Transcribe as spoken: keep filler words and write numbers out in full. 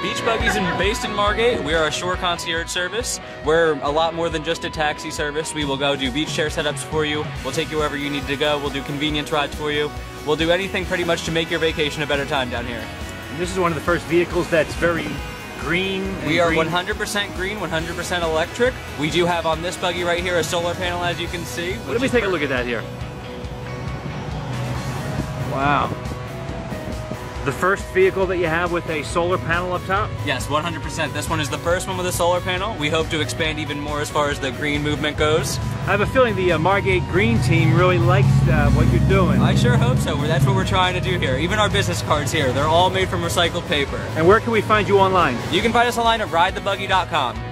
Beach Buggies are based in Margate. We are a shore concierge service. We're a lot more than just a taxi service. We will go do beach chair setups for you. We'll take you wherever you need to go. We'll do convenience rides for you. We'll do anything pretty much to make your vacation a better time down here. And this is one of the first vehicles that's very green. And we are green. one hundred percent green, one hundred percent electric. We do have on this buggy right here a solar panel, as you can see. Let me take a look at that here. Wow. The first vehicle that you have with a solar panel up top? Yes, one hundred percent. This one is the first one with a solar panel. We hope to expand even more as far as the green movement goes. I have a feeling the uh, Margate Green team really likes uh, what you're doing. I sure hope so. That's what we're trying to do here. Even our business cards here, they're all made from recycled paper. And where can we find you online? You can find us online at ride the buggy dot com.